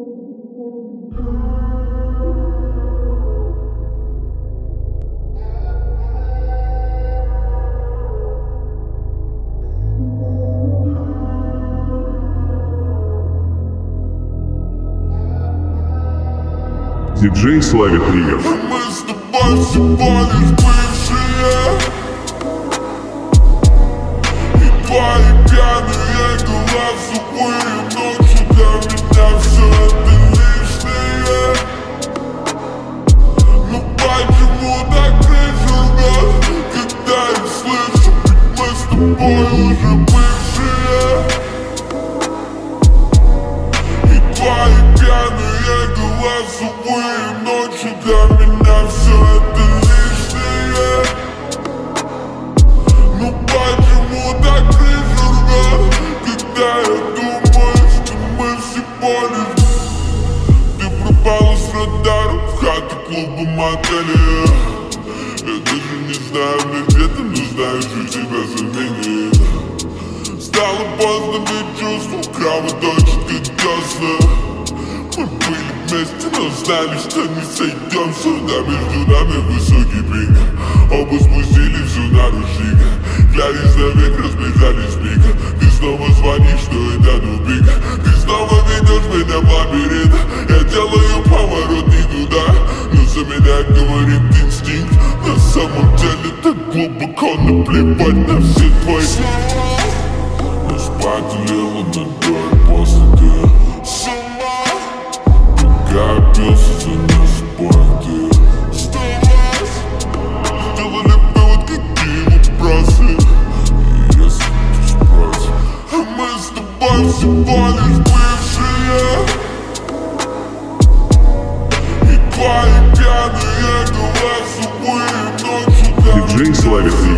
Диджей Славик Ривер. Мы с тобой всего лишь бывшие, и твои пьяные голосовые ночи для меня все это лишнее. Но почему так тревожно, когда я слышу, ведь мы с тобой уже бывшие, и твои пьяные голосовые ночи для меня все это лишнее. Ну почему так тревожно, когда я думаю, что мы всего лишь. Ты пропала с радаром в хате, клуба, мотеле. Я даже не знаю, где ты, но знаю, что тебя заменит. Стало поздно, ведь чувство кровоточит, как ясно. Мы были вместе, но знали, что не сойдемся. Да, между нами высокий пик. Оба спустили всю наружник. Глядя на век, разбежались миг. Ты снова звонишь, что это тупик. Ты снова ведешь меня в лабиринт. Я делаю поворот не туда, но за меня говорит инстинкт. На самом деле так глубоко наплевать на все твои слова. Но спать лила ногой после ты. Опился за нас обоих ты. Сделали вывод, какие вопросы. И если ты спросишь, а мы с тобой всего лишь бывшие, и твои пьяные голосовые ночи. Диджей Славик Ривер.